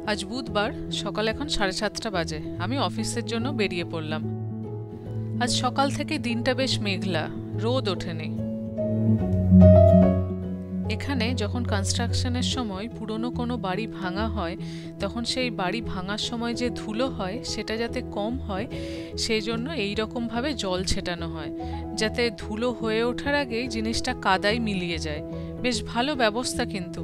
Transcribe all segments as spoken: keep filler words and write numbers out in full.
আজ বুধবার সকাল এখন সাড়ে সাতটা বাজে। আমি অফিসের জন্য বেরিয়ে পড়লাম। আজ সকাল থেকে দিনটা বেশ মেঘলা, রোদ ওঠেনি। এখানে যখন কনস্ট্রাকশনের সময় পুরনো কোনো বাড়ি ভাঙা হয়, তখন সেই বাড়ি ভাঙার সময় যে ধুলো হয় সেটা যাতে কম হয় সেই জন্য এইরকমভাবে জল ছেটানো হয়, যাতে ধুলো হয়ে ওঠার আগেই জিনিসটা কাদায় মিলিয়ে যায়। বেশ ভালো ব্যবস্থা কিন্তু।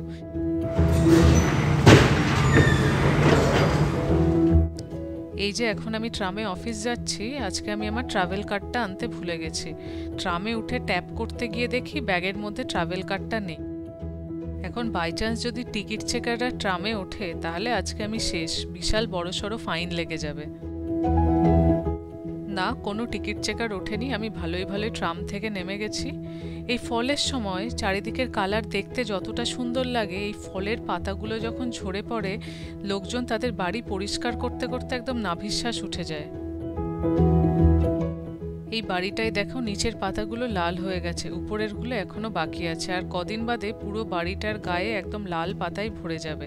এই যে এখন আমি ট্রামে অফিস যাচ্ছি, আজকে আমি আমার ট্রাভেল কার্ডটা আনতে ভুলে গেছি। ট্রামে উঠে ট্যাপ করতে গিয়ে দেখি ব্যাগের মধ্যে ট্রাভেল কার্ডটা নেই। এখন বাই চান্স যদি টিকিট চেকাররা ট্রামে ওঠে তাহলে আজকে আমি শেষ, বিশাল বড়সড় ফাইন লেগে যাবে। না, কোনো টিকিট চেকার ওঠেনি, আমি ভালোই ভালোই ট্রাম থেকে নেমে গেছি। এই ফলের সময় চারিদিকের কালার দেখতে যতটা সুন্দর লাগে, এই ফলের পাতাগুলো যখন ঝরে পড়ে লোকজন তাদের বাড়ি পরিষ্কার করতে করতে একদম নাভিশ্বাস উঠে যায়। এই বাড়িটায় দেখো নিচের পাতাগুলো লাল হয়ে গেছে, উপরেরগুলো এখনো বাকি আছে, আর কদিন বাদে পুরো বাড়িটার গায়ে একদম লাল পাতায় ভরে যাবে।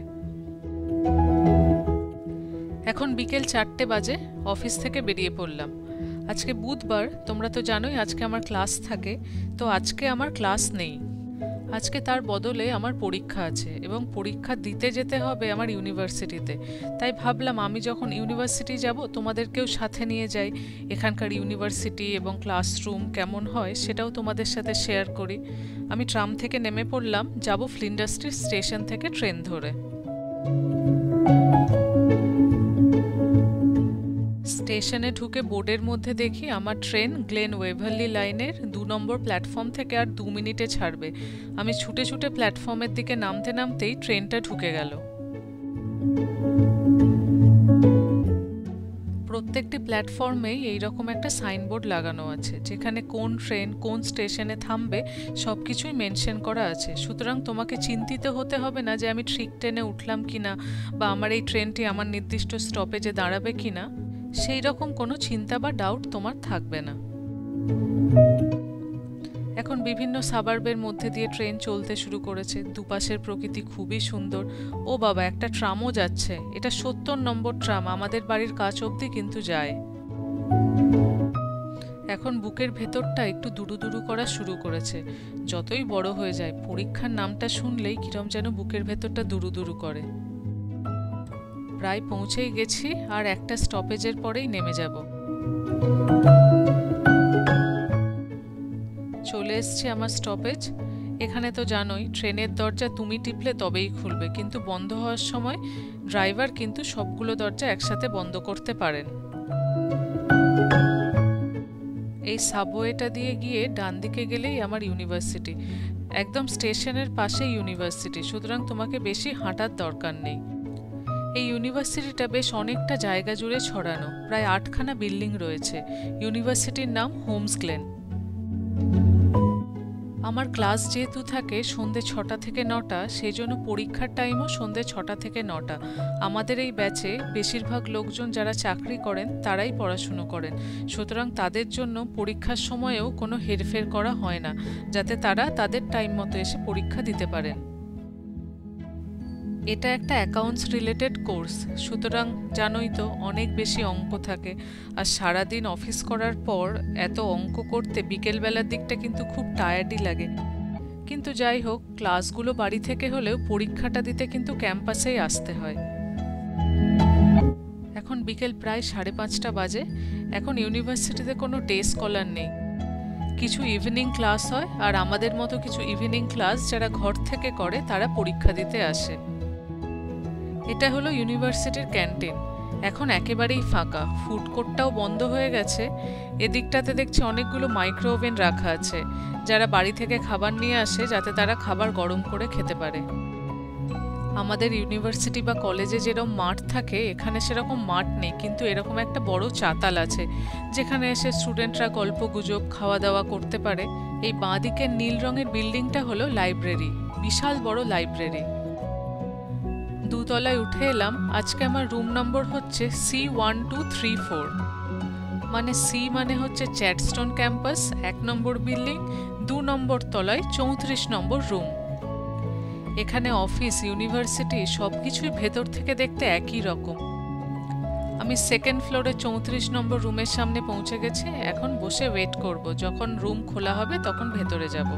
এখন বিকেল চারটে বাজে, অফিস থেকে বেরিয়ে পড়লাম। আজকে বুধবার, তোমরা তো জানোই আজকে আমার ক্লাস থাকে, তো আজকে আমার ক্লাস নেই। আজকে তার বদলে আমার পরীক্ষা আছে, এবং পরীক্ষা দিতে যেতে হবে আমার ইউনিভার্সিটিতে। তাই ভাবলাম আমি যখন ইউনিভার্সিটি যাব তোমাদেরকেও সাথে নিয়ে যাই, এখানকার ইউনিভার্সিটি এবং ক্লাসরুম কেমন হয় সেটাও তোমাদের সাথে শেয়ার করি। আমি ট্রাম থেকে নেমে পড়লাম, যাব ফ্লিন্ডার স্ট্রিট স্টেশন থেকে ট্রেন ধরে। স্টেশনে ঢুকে বোর্ডের মধ্যে দেখি আমার ট্রেন গ্লেন ওয়েভারলি লাইনের দু নম্বর প্ল্যাটফর্ম থেকে আর দু মিনিটে ছাড়বে। আমি ছুটে ছুটে প্ল্যাটফর্মের দিকে নামতে নামতেই ট্রেনটা ঢুকে গেল। প্রত্যেকটি প্ল্যাটফর্মেই এইরকম একটা সাইনবোর্ড লাগানো আছে, যেখানে কোন ট্রেন কোন স্টেশনে থামবে সব কিছুই মেনশন করা আছে। সুতরাং তোমাকে চিন্তিত হতে হবে না যে আমি ঠিক ট্রেনে উঠলাম কিনা, বা আমার এই ট্রেনটি আমার নির্দিষ্ট স্টপেজে দাঁড়াবে কিনা, সেই রকম কোনো চিন্তা বা ডাউট তোমার থাকবে না। এখন বিভিন্ন সাবার্বের মধ্যে দিয়ে ট্রেন চলতে শুরু করেছে। দুপাশের প্রকৃতি খুবই সুন্দর। ও বাবা, একটা ট্রামও যাচ্ছে। এটা সত্তর নম্বর ট্রাম, আমাদের বাড়ির কাছ অবধি কিন্তু যায়। এখন বুকের ভেতরটা একটু দুরু দুরু করা শুরু করেছে। যতই বড় হয়ে যায়, পরীক্ষার নামটা শুনলেই কিরম যেন বুকের ভেতরটা দুরু দুরু করে। প্রায় পৌঁছেই গেছি, আর একটা স্টপেজের পরেই নেমে যাব। চলে এসছে আমার স্টপেজ। এখানে তো জানোই ট্রেনের দরজা তুমি টিপলে তবেই খুলবে, কিন্তু বন্ধ হওয়ার সময় ড্রাইভার কিন্তু সবগুলো দরজা একসাথে বন্ধ করতে পারেন। এই সাবওয়েটা দিয়ে গিয়ে ডান দিকে গেলেই আমার ইউনিভার্সিটি, একদম স্টেশনের পাশে ইউনিভার্সিটি, সুতরাং তোমাকে বেশি হাঁটার দরকার নেই। এই ইউনিভার্সিটিটা বেশ অনেকটা জায়গা জুড়ে ছড়ানো, প্রায় আটখানা বিল্ডিং রয়েছে। ইউনিভার্সিটির নাম হোমস গ্লেন। আমার ক্লাস যেহেতু থাকে সন্ধ্যে ছটা থেকে নটা, সেই জন্য পরীক্ষার টাইমও সন্ধ্যে ছটা থেকে নটা। আমাদের এই ব্যাচে বেশিরভাগ লোকজন যারা চাকরি করেন তারাই পড়াশুনো করেন, সুতরাং তাদের জন্য পরীক্ষার সময়েও কোনো হেরফের করা হয় না, যাতে তারা তাদের টাইম মতো এসে পরীক্ষা দিতে পারেন। এটা একটা অ্যাকাউন্টস রিলেটেড কোর্স, সুতরাং জানোই তো অনেক বেশি অঙ্ক থাকে, আর সারাদিন অফিস করার পর এত অঙ্ক করতে বিকেলবেলার দিকটা কিন্তু খুব টায়ার্ডই লাগে। কিন্তু যাই হোক, ক্লাসগুলো বাড়ি থেকে হলেও পরীক্ষাটা দিতে কিন্তু ক্যাম্পাসেই আসতে হয়। এখন বিকেল প্রায় সাড়ে পাঁচটা বাজে। এখন ইউনিভার্সিটিতে কোনো ডে স্কলার নেই, কিছু ইভিনিং ক্লাস হয়, আর আমাদের মতো কিছু ইভিনিং ক্লাস যারা ঘর থেকে করে তারা পরীক্ষা দিতে আসে। এটা হলো ইউনিভার্সিটির ক্যান্টিন। এখন একেবারেই ফাঁকা, ফুড কোর্টটাও বন্ধ হয়ে গেছে। এদিকটাতে দেখছি অনেকগুলো মাইক্রো ওভেন রাখা আছে, যারা বাড়ি থেকে খাবার নিয়ে আসে যাতে তারা খাবার গরম করে খেতে পারে। আমাদের ইউনিভার্সিটি বা কলেজে যেরকম মাঠ থাকে, এখানে সেরকম মাঠ নেই, কিন্তু এরকম একটা বড় চাতাল আছে, যেখানে এসে স্টুডেন্টরা গল্প গুজব খাওয়া দাওয়া করতে পারে। এই বাঁ দিকের নীল রঙের বিল্ডিংটা হলো লাইব্রেরি, বিশাল বড় লাইব্রেরি। দুতলায় উঠে এলাম। আজকে আমার রুম নম্বর হচ্ছে C one two three four, মানে সি মানে হচ্ছে চ্যাডস্টোন ক্যাম্পাস, এক নম্বর বিল্ডিং, দু নম্বর তলায় চৌত্রিশ নম্বর রুম। এখানে অফিস, ইউনিভার্সিটি সবকিছুই ভেতর থেকে দেখতে একই রকম। আমি সেকেন্ড ফ্লোরে চৌত্রিশ নম্বর রুমের সামনে পৌঁছে গেছি। এখন বসে ওয়েট করব, যখন রুম খোলা হবে তখন ভেতরে যাব।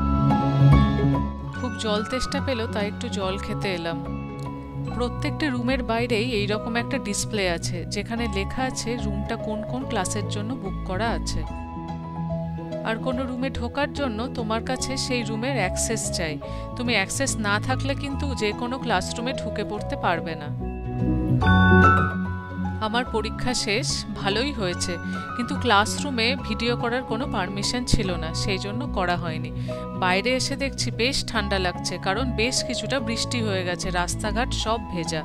খুব জল তেষ্টা পেল, তাই একটু জল খেতে এলাম। প্রত্যেকটা রুমের বাইরেই এইরকম একটা ডিসপ্লে আছে, যেখানে লেখা আছে রুমটা কোন কোন ক্লাসের জন্য বুক করা আছে। আর কোনো রুমে ঢোকার জন্য তোমার কাছে সেই রুমের অ্যাক্সেস চাই। তুমি অ্যাক্সেস না থাকলে কিন্তু যে কোনো ক্লাসরুমে ঢুকে পড়তে পারবে না। আমার পরীক্ষা শেষ, ভালোই হয়েছে, কিন্তু ক্লাসরুমে ভিডিও করার কোনো পারমিশন ছিল না, সেই জন্য করা হয়নি। বাইরে এসে দেখছি বেশ ঠান্ডা লাগছে, কারণ বেশ কিছুটা বৃষ্টি হয়ে গেছে, রাস্তাঘাট সব ভেজা।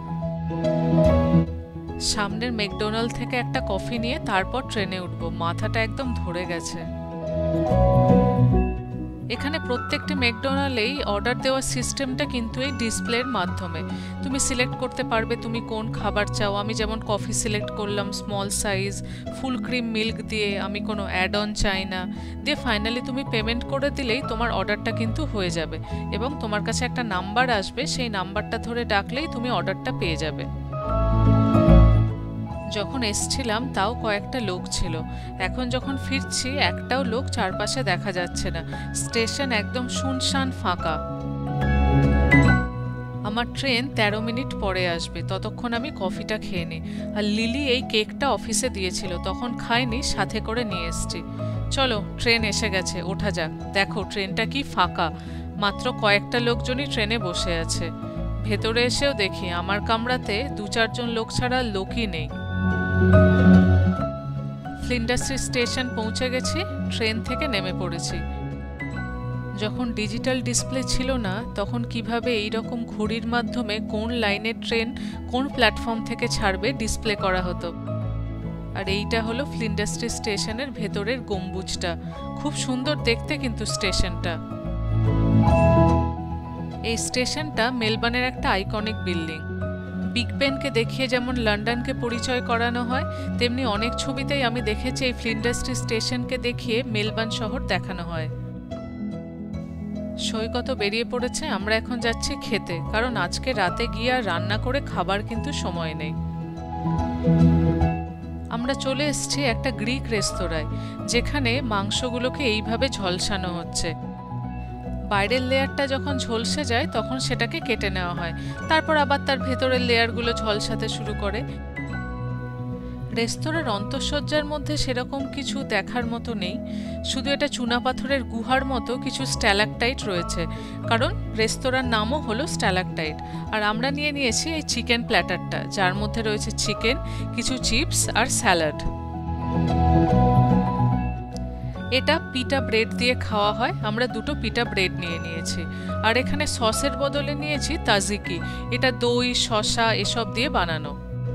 সামনের ম্যাকডোনাল্ড থেকে একটা কফি নিয়ে তারপর ট্রেনে উঠবো, মাথাটা একদম ধরে গেছে। এখানে প্রত্যেকটি ম্যাকডোনাল্ডেই অর্ডার দেওয়ার সিস্টেমটা কিন্তু এই ডিসপ্লের মাধ্যমে। তুমি সিলেক্ট করতে পারবে তুমি কোন খাবার চাও। আমি যেমন কফি সিলেক্ট করলাম small size, full cream milk দিয়ে, আমি কোনো অ্যাড অন চাই না। দিয়ে ফাইনালি তুমি পেমেন্ট করে দিলেই তোমার অর্ডারটা কিন্তু হয়ে যাবে, এবং তোমার কাছে একটা নাম্বার আসবে, সেই নাম্বারটা ধরে ডাকলেই তুমি অর্ডারটা পেয়ে যাবে। যখন এসছিলাম তাও কয়েকটা লোক ছিল, এখন যখন ফিরছি একটাও লোক চারপাশে দেখা যাচ্ছে না। স্টেশন একদম শুনশান ফাঁকা। আমার ট্রেন তেরো মিনিট পরে আসবে, ততক্ষণ আমি কফিটা খেয়ে নিই। আর লিলি এই কেকটা অফিসে দিয়েছিল, তখন খাইনি, সাথে করে নিয়ে এসছি। চলো, ট্রেন এসে গেছে, ওঠা যাক। দেখো ট্রেনটা কি ফাঁকা, মাত্র কয়েকটা লোকজনই ট্রেনে বসে আছে। ভেতরে এসেও দেখি আমার কামরাতে দু চারজন লোক ছাড়া লোকই নেই। ফ্লিন্ডার স্টেশন পৌঁছে গেছি, ট্রেন থেকে নেমে পড়েছি। যখন ডিজিটাল ডিসপ্লে ছিল না, তখন কিভাবে এই রকম ঘড়ির মাধ্যমে কোন লাইনের ট্রেন কোন প্ল্যাটফর্ম থেকে ছাড়বে ডিসপ্লে করা হতো। আর এইটা হলো ফ্লিন্ডার স্টেশনের ভেতরের গম্বুজটা, খুব সুন্দর দেখতে কিন্তু স্টেশনটা। এই স্টেশনটা মেলবার্নের একটা আইকনিক বিল্ডিং। বিগ বেনকে দেখিয়ে যেমন লন্ডনকে পরিচয় করানো হয়, তেমনি অনেক ছবিতেই আমি দেখেছি এই ফ্লিন্ডার স্টেশনকে দেখিয়ে মেলবার্ন শহর দেখানো হয়। সৈকত বেরিয়ে পড়েছে, আমরা এখন যাচ্ছি খেতে, কারণ আজকে রাতে গিয়ে আর রান্না করে খাবার কিন্তু সময় নেই। আমরা চলে এসেছি একটা গ্রিক রেস্তোরাঁয়, যেখানে মাংসগুলোকে এইভাবে ঝলসানো হচ্ছে। বাইরের লেয়ারটা যখন ঝলসে যায় তখন সেটাকে কেটে নেওয়া হয়, তারপর আবার তার ভেতরের লেয়ারগুলো ঝলসাতে শুরু করে। রেস্তোরাঁর অন্তঃসজ্জার মধ্যে সেরকম কিছু দেখার মতো নেই, শুধু এটা চুনাপাথরের গুহার মতো কিছু স্ট্যালাকটাইট রয়েছে, কারণ রেস্তোরাঁর নামও হলো স্ট্যালাকটাইট। আর আমরা নিয়ে নিয়েছি এই চিকেন প্ল্যাটারটা, যার মধ্যে রয়েছে চিকেন, কিছু চিপস আর স্যালাড। এটা পিটা ব্রেড দিয়ে খাওয়া হয়, আমরা দুটো পিটা ব্রেড নিয়ে নিয়েছি। আর এখানে সসের বদলে নিয়েছি তাজিকি, এটা দই, শসা এসব দিয়ে বানানো।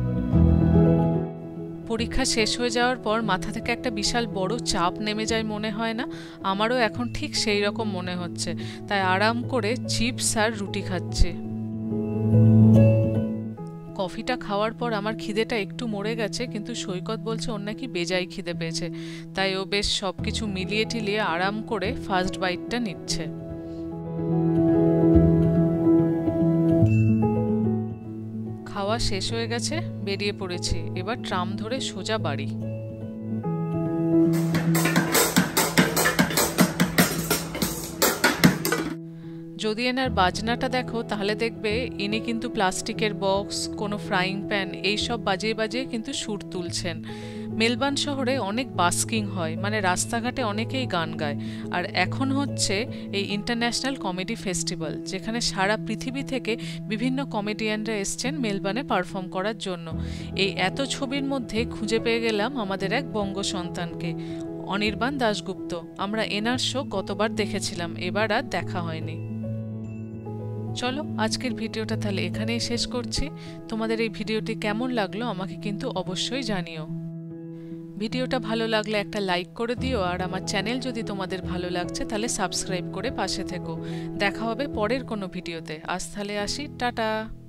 পরীক্ষা শেষ হয়ে যাওয়ার পর মাথা থেকে একটা বিশাল বড় চাপ নেমে যায় মনে হয় না? আমারও এখন ঠিক সেই রকম মনে হচ্ছে, তাই আরাম করে চিপস আর রুটি খাচ্ছি। কফিটা খাওয়ার পর আমার খিদেটা একটু মরে গেছে, কিন্তু সৈকত বলছে ওর নাকি বেজায় খিদে পেয়েছে, তাই ও বেশ সব কিছু মিলিয়ে টিলিয়ে আরাম করে ফার্স্ট বাইটটা নিচ্ছে। খাওয়া শেষ হয়ে গেছে, বেরিয়ে পড়েছি, এবার ট্রাম ধরে সোজা বাড়ি। যদি এনার বাজনাটা দেখো তাহলে দেখবে ইনি কিন্তু প্লাস্টিকের বক্স, কোনো ফ্রাইং প্যান এইসব বাজিয়ে বাজিয়ে কিন্তু সুর তুলছেন। মেলবার্ন শহরে অনেক বাস্কিং হয়, মানে রাস্তাঘাটে অনেকেই গান গায়। আর এখন হচ্ছে এই ইন্টারন্যাশনাল কমেডি ফেস্টিভ্যাল, যেখানে সারা পৃথিবী থেকে বিভিন্ন কমেডিয়ানরা এসছেন মেলবার্নে পারফর্ম করার জন্য। এই এত ছবির মধ্যে খুঁজে পেয়ে গেলাম আমাদের এক বঙ্গ সন্তানকে, অনির্বাণ দাশগুপ্ত। আমরা এনার শো গতবার দেখেছিলাম, এবার আর দেখা হয়নি। চলো আজকের ভিডিওটা তাহলে এখানেই শেষ করছি। তোমাদের এই ভিডিওটি কেমন লাগলো আমাকে কিন্তু অবশ্যই জানিও। ভিডিওটা ভালো লাগলে একটা লাইক করে দিও, আর আমার চ্যানেল যদি তোমাদের ভালো লাগছে তাহলে সাবস্ক্রাইব করে পাশে থেকো। দেখা হবে পরের কোনো ভিডিওতে। আজ তাহলে আসি, টাটা।